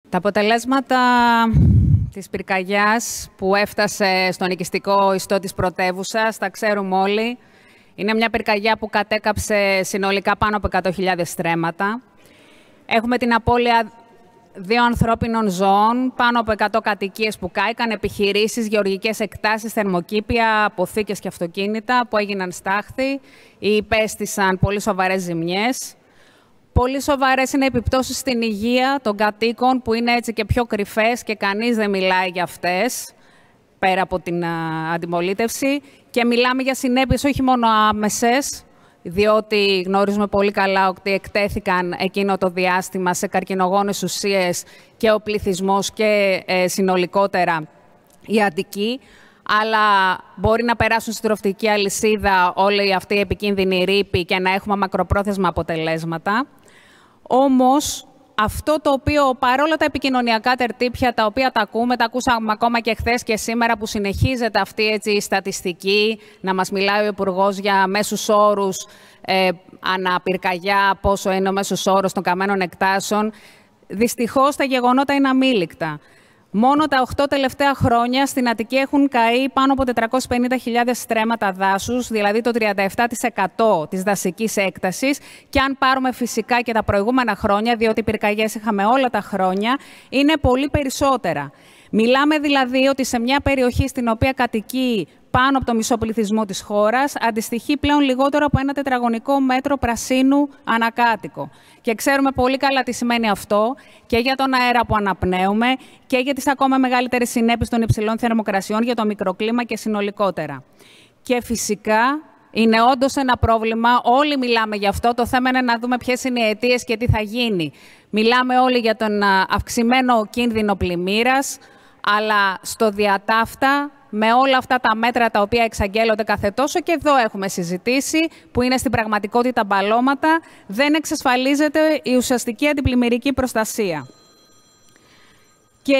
Τα αποτελέσματα της πυρκαγιάς που έφτασε στον οικιστικό ιστό της πρωτεύουσας, τα ξέρουμε όλοι. Είναι μια πυρκαγιά που κατέκαψε συνολικά πάνω από 100.000 στρέμματα. Έχουμε την απώλεια 2 ανθρώπινων ζώων, πάνω από 100 κατοικίες που κάηκαν, επιχειρήσεις, γεωργικές εκτάσεις, θερμοκήπια, αποθήκες και αυτοκίνητα που έγιναν στάχθη ή υπέστησαν πολύ σοβαρές ζημιές. Πολύ σοβαρές είναι οι επιπτώσεις στην υγεία των κατοίκων, που είναι έτσι και πιο κρυφές και κανείς δεν μιλάει για αυτές, πέρα από την αντιμολύτευση. Και μιλάμε για συνέπειες όχι μόνο άμεσες, διότι γνωρίζουμε πολύ καλά ότι εκτέθηκαν εκείνο το διάστημα σε καρκινογόνες ουσίες και ο πληθυσμός και συνολικότερα οι Αττικοί, αλλά μπορεί να περάσουν στη τροφική αλυσίδα όλοι αυτοί οι επικίνδυνοι ρήποι και να έχουμε μακροπρόθεσμα αποτελέσματα. Όμως, αυτό το οποίο, παρόλα τα επικοινωνιακά τερτύπια, τα οποία τα ακούσαμε ακόμα και χθες και σήμερα, που συνεχίζεται αυτή έτσι, η στατιστική, να μας μιλάει ο Υπουργός για μέσους όρους ανά πυρκαγιά, πόσο είναι ο μέσος όρος των καμένων εκτάσεων, δυστυχώς τα γεγονότα είναι αμήλικτα. Μόνο τα 8 τελευταία χρόνια στην Αττική έχουν καεί πάνω από 450.000 στρέμματα δάσους, δηλαδή το 37% της δασικής έκτασης. Και αν πάρουμε φυσικά και τα προηγούμενα χρόνια, διότι πυρκαγιές είχαμε όλα τα χρόνια, είναι πολύ περισσότερα. Μιλάμε δηλαδή ότι σε μια περιοχή στην οποία κατοικεί πάνω από το μισό πληθυσμό της χώρας, αντιστοιχεί πλέον λιγότερο από 1 τετραγωνικό μέτρο πρασίνου ανακάτοικο. Και ξέρουμε πολύ καλά τι σημαίνει αυτό και για τον αέρα που αναπνέουμε και για τις ακόμα μεγαλύτερες συνέπειες των υψηλών θερμοκρασιών για το μικροκλίμα και συνολικότερα. Και φυσικά είναι όντως ένα πρόβλημα, όλοι μιλάμε γι' αυτό, το θέμα είναι να δούμε ποιες είναι οι αιτίες και τι θα γίνει. Μιλάμε όλοι για τον αυξημένο κίνδυνο πλημμύρας, αλλά στο διατάφτα, με όλα αυτά τα μέτρα τα οποία εξαγγέλλονται κάθε τόσο, και εδώ έχουμε συζητήσει, που είναι στην πραγματικότητα μπαλώματα, δεν εξασφαλίζεται η ουσιαστική αντιπλημμυρική προστασία. Και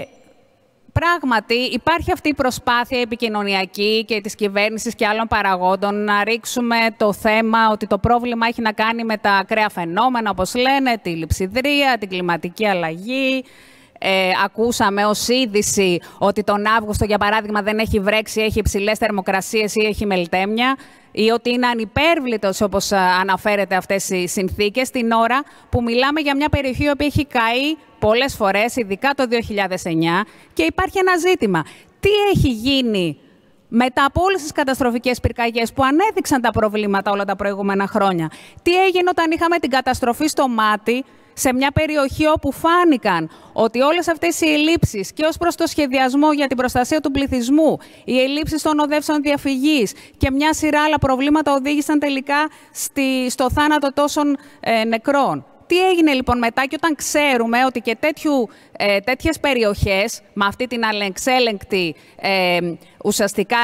πράγματι υπάρχει αυτή η προσπάθεια επικοινωνιακή και της κυβέρνησης και άλλων παραγόντων να ρίξουμε το θέμα ότι το πρόβλημα έχει να κάνει με τα ακραία φαινόμενα, όπως λένε, τη λειψιδρία, την κλιματική αλλαγή. Ακούσαμε ως είδηση ότι τον Αύγουστο, για παράδειγμα, δεν έχει βρέξει, έχει υψηλές θερμοκρασίες ή έχει μελτέμια, ή ότι είναι ανυπέρβλητος, όπως αναφέρεται αυτές οι συνθήκες, την ώρα που μιλάμε για μια περιοχή που έχει καεί πολλές φορές, ειδικά το 2009, και υπάρχει ένα ζήτημα. Τι έχει γίνει μετά από όλες τις καταστροφικές πυρκαγιές που ανέδειξαν τα προβλήματα όλα τα προηγούμενα χρόνια? Τι έγινε όταν είχαμε την καταστροφή στο Μάτι, σε μια περιοχή όπου φάνηκαν ότι όλες αυτές οι ελλείψεις και ως προς το σχεδιασμό για την προστασία του πληθυσμού, οι ελλείψεις των οδεύσεων διαφυγής και μια σειρά άλλα προβλήματα οδήγησαν τελικά στο θάνατο τόσων νεκρών? Τι έγινε λοιπόν μετά, και όταν ξέρουμε ότι και τέτοιες περιοχές με αυτή την ανεξέλεγκτη ουσιαστικά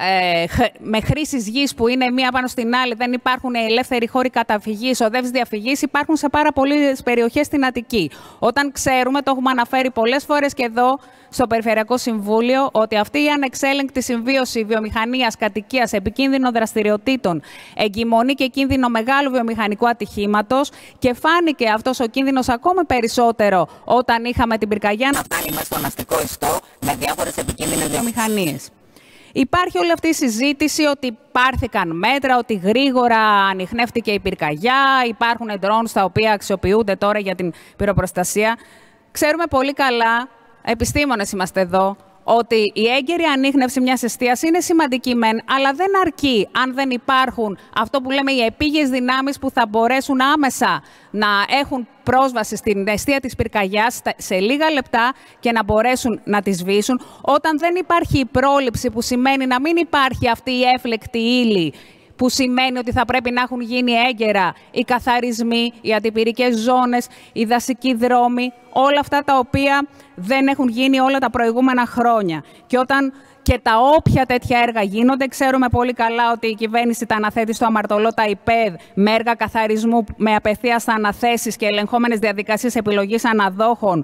με χρήσεις γης που είναι μία πάνω στην άλλη, δεν υπάρχουν ελεύθεροι χώροι καταφυγής, οδεύσεις διαφυγής, υπάρχουν σε πάρα πολλές περιοχές στην Αττική. Όταν ξέρουμε, το έχουμε αναφέρει πολλές φορές και εδώ στο Περιφερειακό Συμβούλιο, ότι αυτή η ανεξέλεγκτη συμβίωση βιομηχανίας, κατοικίας, επικίνδυνων δραστηριοτήτων, εγκυμονή και κίνδυνο μεγάλου βιομηχανικού ατυχήματος, και φάνηκε αυτός ο κίνδυνος ακόμη περισσότερο όταν είχαμε την πυρκαγιά να φτάνει μέσα στον αστικό ιστό με διάφορες επικίνδυνες βιομηχανίες. Υπάρχει όλη αυτή η συζήτηση ότι πάρθηκαν μέτρα, ότι γρήγορα ανιχνεύτηκε η πυρκαγιά, υπάρχουν drones τα οποία αξιοποιούνται τώρα για την πυροπροστασία. Ξέρουμε πολύ καλά, επιστήμονες είμαστε εδώ, ότι η έγκαιρη ανίχνευση μιας εστίας είναι σημαντική μεν, αλλά δεν αρκεί αν δεν υπάρχουν αυτό που λέμε οι επίγειες δυνάμεις που θα μπορέσουν άμεσα να έχουν πρόσβαση στην εστία της πυρκαγιάς σε λίγα λεπτά και να μπορέσουν να τη σβήσουν. Όταν δεν υπάρχει η πρόληψη, που σημαίνει να μην υπάρχει αυτή η έφλεκτη ύλη, που σημαίνει ότι θα πρέπει να έχουν γίνει έγκαιρα οι καθαρισμοί, οι αντιπυρικές ζώνες, οι δασικοί δρόμοι, όλα αυτά τα οποία δεν έχουν γίνει όλα τα προηγούμενα χρόνια. Και όταν και τα όποια τέτοια έργα γίνονται, ξέρουμε πολύ καλά ότι η κυβέρνηση τα αναθέτει στο αμαρτωλό τα ΙΠΕΔ με έργα καθαρισμού, με απευθείας αναθέσεις και ελεγχόμενες διαδικασίες επιλογής αναδόχων,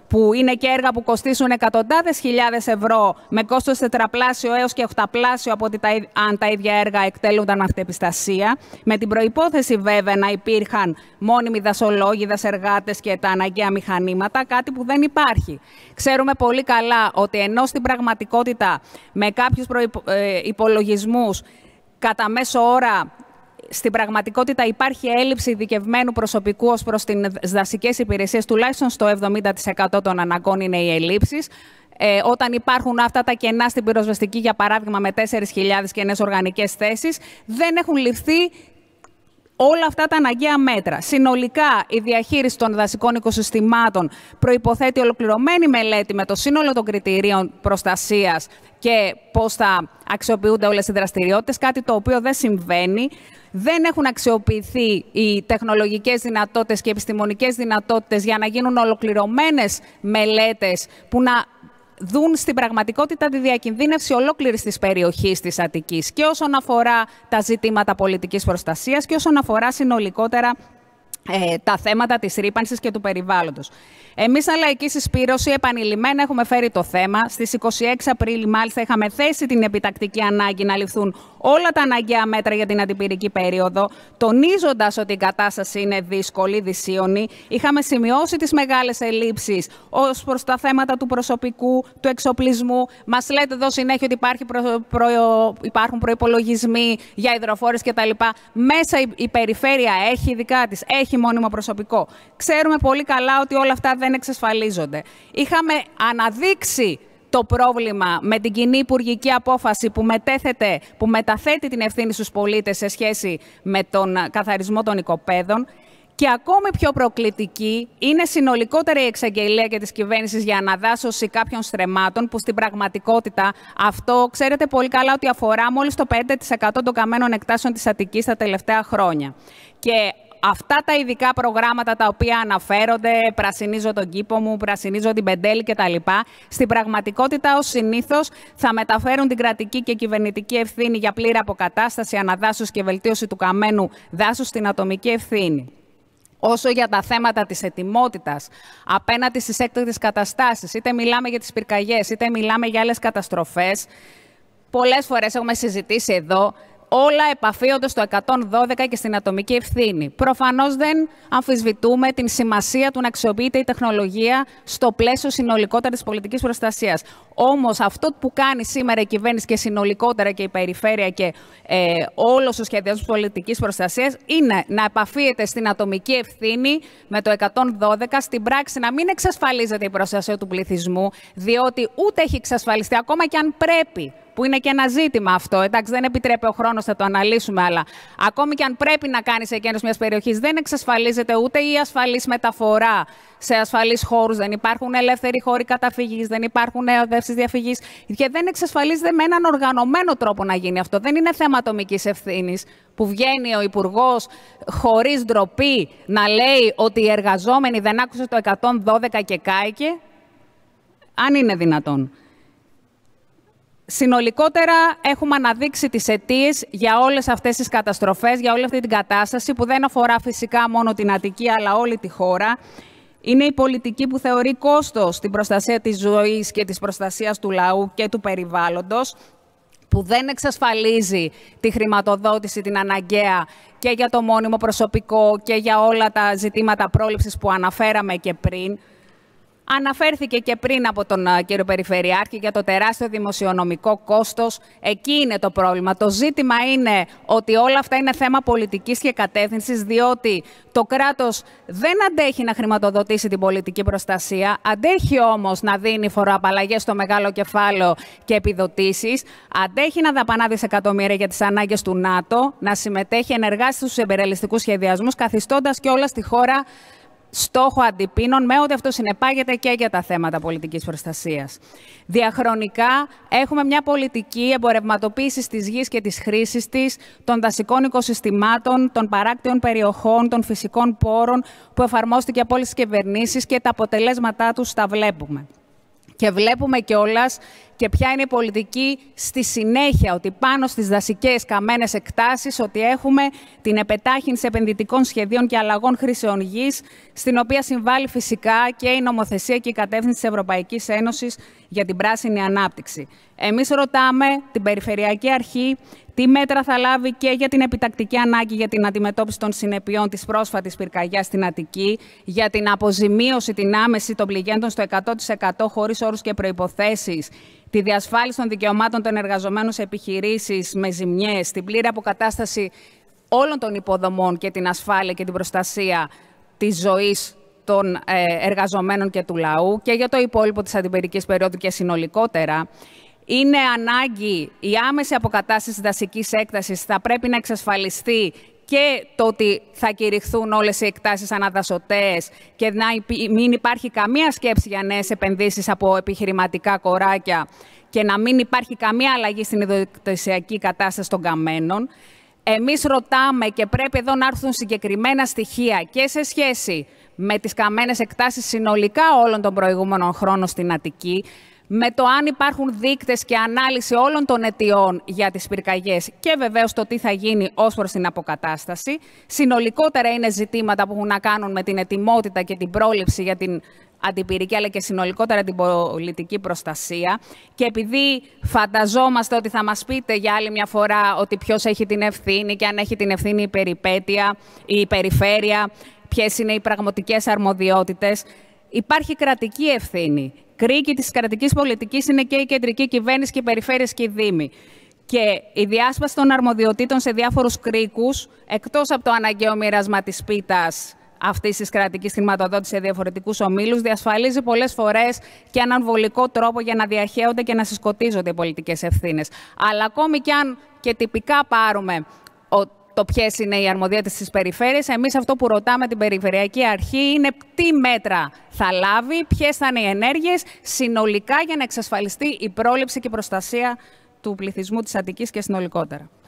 που είναι και έργα που κοστίσουν εκατοντάδες χιλιάδες ευρώ, με κόστος τετραπλάσιο έως και οχταπλάσιο από ότι αν τα ίδια έργα εκτελούνταν αυτεπιστασία, με την προϋπόθεση βέβαια να υπήρχαν μόνιμοι δασολόγοι, δασεργάτες και τα αναγκαία μηχανήματα, κάτι που δεν υπάρχει. Ξέρουμε πολύ καλά ότι ενώ στην πραγματικότητα με κάποιους υπολογισμούς κατά μέσο ώρα στην πραγματικότητα υπάρχει έλλειψη ειδικευμένου προσωπικού ως προς τις δασικές υπηρεσίες, τουλάχιστον στο 70% των αναγκών είναι οι ελλείψεις. Όταν υπάρχουν αυτά τα κενά στην πυροσβεστική, για παράδειγμα, με 4.000 κενές οργανικές θέσεις, δεν έχουν ληφθεί όλα αυτά τα αναγκαία μέτρα. Συνολικά, η διαχείριση των δασικών οικοσυστημάτων προϋποθέτει ολοκληρωμένη μελέτη με το σύνολο των κριτηρίων προστασίας και πώς θα αξιοποιούνται όλες οι δραστηριότητες, κάτι το οποίο δεν συμβαίνει. Δεν έχουν αξιοποιηθεί οι τεχνολογικές δυνατότητες και επιστημονικές δυνατότητες για να γίνουν ολοκληρωμένες μελέτες που να δουν στην πραγματικότητα τη διακινδύνευση ολόκληρης της περιοχής της Αττικής και όσον αφορά τα ζητήματα πολιτικής προστασίας και όσον αφορά συνολικότερα τα θέματα της ρύπανσης και του περιβάλλοντος. Εμείς, σαν Λαϊκή Συσπήρωση, επανειλημμένα έχουμε φέρει το θέμα. Στις 26 Απρίλη, μάλιστα, είχαμε θέσει την επιτακτική ανάγκη να ληφθούν όλα τα αναγκαία μέτρα για την αντιπυρική περίοδο, τονίζοντας ότι η κατάσταση είναι δύσκολη, δυσίωνη. Είχαμε σημειώσει τις μεγάλες ελλείψεις ως προς τα θέματα του προσωπικού, του εξοπλισμού. Μας λέτε εδώ συνέχεια ότι υπάρχουν προϋπολογισμοί για υδροφόρες κτλ. Μέσα η περιφέρεια έχει δικά της, έχει μόνιμο προσωπικό. Ξέρουμε πολύ καλά ότι όλα αυτά δεν εξασφαλίζονται. Είχαμε αναδείξει το πρόβλημα με την κοινή υπουργική απόφαση που μεταθέτει την ευθύνη στους πολίτες σε σχέση με τον καθαρισμό των οικοπαίδων. Και ακόμη πιο προκλητική είναι συνολικότερα η εξαγγελία και της κυβέρνησης για αναδάσωση κάποιων στρεμμάτων, που στην πραγματικότητα αυτό ξέρετε πολύ καλά ότι αφορά μόλις το 5% των καμένων εκτάσεων της Αττικής τα τελευταία χρόνια. Και αυτά τα ειδικά προγράμματα τα οποία αναφέρονται, πρασινίζω τον κήπο μου, πρασινίζω την Πεντέλη κτλ., στην πραγματικότητα ως συνήθως θα μεταφέρουν την κρατική και κυβερνητική ευθύνη για πλήρη αποκατάσταση, αναδάσωση και βελτίωση του καμένου δάσους στην ατομική ευθύνη. Όσο για τα θέματα της ετοιμότητας απέναντι στις έκτακτες καταστάσεις, είτε μιλάμε για τις πυρκαγιές, είτε μιλάμε για άλλες καταστροφές, πολλές φορές έχουμε συζητήσει εδώ, όλα επαφίονται στο 112 και στην ατομική ευθύνη. Προφανώς δεν αμφισβητούμε την σημασία του να αξιοποιείται η τεχνολογία στο πλαίσιο συνολικότερα της πολιτικής προστασίας. Όμως αυτό που κάνει σήμερα η κυβέρνηση και συνολικότερα και η περιφέρεια και όλος ο σχεδιασμός πολιτικής προστασίας είναι να επαφίεται στην ατομική ευθύνη με το 112, στην πράξη να μην εξασφαλίζεται η προστασία του πληθυσμού, διότι ούτε έχει εξασφαλιστεί, ακόμα και αν πρέπει, που είναι και ένα ζήτημα αυτό. Εντάξει, δεν επιτρέπει ο χρόνος, θα το αναλύσουμε, αλλά ακόμη και αν πρέπει να κάνεις εκένωση μιας περιοχής, δεν εξασφαλίζεται ούτε η ασφαλής μεταφορά σε ασφαλείς χώρους, δεν υπάρχουν ελεύθεροι χώροι καταφυγής, δεν υπάρχουν οδεύσεις διαφυγής και δεν εξασφαλίζεται με έναν οργανωμένο τρόπο να γίνει αυτό. Δεν είναι θέμα ατομικής ευθύνης που βγαίνει ο Υπουργός χωρίς ντροπή να λέει ότι οι εργαζόμενοι δεν άκουσαν το 112 και κάηκε. Αν είναι δυνατόν. Συνολικότερα έχουμε αναδείξει τις αιτίες για όλες αυτές τις καταστροφές, για όλη αυτή την κατάσταση που δεν αφορά φυσικά μόνο την Αττική αλλά όλη τη χώρα. Είναι η πολιτική που θεωρεί κόστος την προστασία της ζωής και της προστασίας του λαού και του περιβάλλοντος, που δεν εξασφαλίζει τη χρηματοδότηση την αναγκαία και για το μόνιμο προσωπικό και για όλα τα ζητήματα πρόληψης που αναφέραμε και πριν. Αναφέρθηκε και πριν από τον κύριο Περιφερειάρχη για το τεράστιο δημοσιονομικό κόστος. Εκεί είναι το πρόβλημα. Το ζήτημα είναι ότι όλα αυτά είναι θέμα πολιτικής και κατεύθυνσης, διότι το κράτος δεν αντέχει να χρηματοδοτήσει την πολιτική προστασία, αντέχει όμως να δίνει φοροαπαλλαγές στο μεγάλο κεφάλαιο και επιδοτήσεις, αντέχει να δαπανά δισεκατομμύρια για τις ανάγκες του ΝΑΤΟ, να συμμετέχει ενεργά στους εμπειρελιστικούς σχεδιασμούς, καθιστώντας και όλα στη χώρα στόχο αντιπίνων, με ό,τι αυτό συνεπάγεται και για τα θέματα πολιτικής προστασίας. Διαχρονικά έχουμε μια πολιτική εμπορευματοποίησης της γης και της χρήσης της, των δασικών οικοσυστημάτων, των παράκτιων περιοχών, των φυσικών πόρων που εφαρμόστηκε από όλες τις κυβερνήσεις και τα αποτελέσματά τους τα βλέπουμε. Και βλέπουμε κιόλας και ποια είναι η πολιτική στη συνέχεια, ότι πάνω στις δασικές καμένες εκτάσεις, ότι έχουμε την επετάχυνση επενδυτικών σχεδίων και αλλαγών χρήσεων γης, στην οποία συμβάλλει φυσικά και η νομοθεσία και η κατεύθυνση της Ευρωπαϊκής Ένωσης για την πράσινη ανάπτυξη. Εμείς ρωτάμε την Περιφερειακή Αρχή τι μέτρα θα λάβει και για την επιτακτική ανάγκη για την αντιμετώπιση των συνεπειών της πρόσφατης πυρκαγιάς στην Αττική, για την αποζημίωση, την άμεση των πληγέντων στο 100% χωρίς όρους και προϋποθέσεις, τη διασφάλιση των δικαιωμάτων των εργαζομένων σε επιχειρήσεις με ζημιές, την πλήρη αποκατάσταση όλων των υποδομών και την ασφάλεια και την προστασία της ζωής των εργαζομένων και του λαού και για το υπόλοιπο της αντιπυρικής περίοδου και συνολικότερα. Είναι ανάγκη η άμεση αποκατάσταση δασικής έκτασης, θα πρέπει να εξασφαλιστεί και το ότι θα κηρυχθούν όλες οι εκτάσεις αναδασωτές και να μην υπάρχει καμία σκέψη για νέες επενδύσεις από επιχειρηματικά κοράκια και να μην υπάρχει καμία αλλαγή στην ιδιοκτησιακή κατάσταση των καμένων. Εμείς ρωτάμε και πρέπει εδώ να έρθουν συγκεκριμένα στοιχεία και σε σχέση με τις καμένες εκτάσεις συνολικά όλων των προηγούμενων χρόνων στην Αττική, με το αν υπάρχουν δείκτες και ανάλυση όλων των αιτιών για τις πυρκαγιές και βεβαίως το τι θα γίνει ως προς την αποκατάσταση. Συνολικότερα είναι ζητήματα που έχουν να κάνουν με την ετοιμότητα και την πρόληψη για την αντιπυρική αλλά και συνολικότερα την πολιτική προστασία. Και επειδή φανταζόμαστε ότι θα μας πείτε για άλλη μια φορά ότι ποιος έχει την ευθύνη και αν έχει την ευθύνη η περιπέτεια, η περιφέρεια, ποιες είναι οι πραγματικές αρμοδιότητες, υπάρχει κρατική ευθύνη. Κρίκη της κρατικής πολιτικής είναι και η κεντρική κυβέρνηση και οι περιφέρειες και οι δήμοι. Και η διάσπαση των αρμοδιοτήτων σε διάφορους κρίκους, εκτός από το αναγκαίο μοίρασμα της πίτας αυτής της κρατικής χρηματοδότησης σε διαφορετικούς ομίλους, διασφαλίζει πολλές φορές και έναν βολικό τρόπο για να διαχέονται και να συσκοτίζονται οι πολιτικές ευθύνες. Αλλά ακόμη κι αν και τυπικά πάρουμε το ποιες είναι οι αρμοδιότητες της περιφέρειας, εμείς αυτό που ρωτάμε την Περιφερειακή Αρχή είναι τι μέτρα θα λάβει, ποιες θα είναι οι ενέργειες συνολικά για να εξασφαλιστεί η πρόληψη και η προστασία του πληθυσμού της Αττικής και συνολικότερα.